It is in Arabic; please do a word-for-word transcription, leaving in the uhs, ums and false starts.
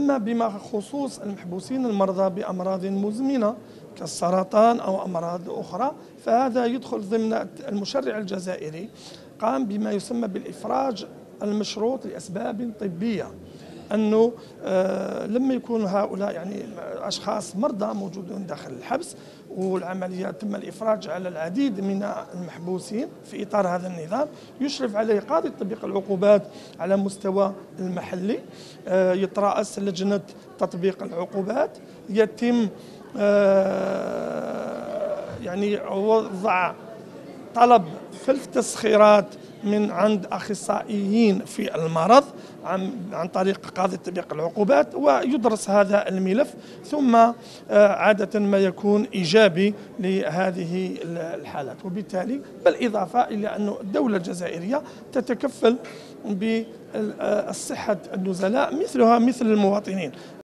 أما بما خصوص المحبوسين المرضى بأمراض مزمنة كالسرطان أو أمراض أخرى، فهذا يدخل ضمن المشرع الجزائري قام بما يسمى بالإفراج المشروط لأسباب طبية، أنه آه لما يكون هؤلاء يعني أشخاص مرضى موجودون داخل الحبس والعملية تم الإفراج على العديد من المحبوسين في إطار هذا النظام، يشرف عليه قاضي تطبيق العقوبات على مستوى المحلي، آه يترأس لجنة تطبيق العقوبات، يتم آه يعني وضع طلب في التسخيرات من عند أخصائيين في المرض عن, عن طريق قاضي تطبيق العقوبات، ويدرس هذا الملف، ثم عادة ما يكون إيجابي لهذه الحالات. وبالتالي بالإضافة إلى أن الدولة الجزائرية تتكفل بالصحة النزلاء مثلها مثل المواطنين.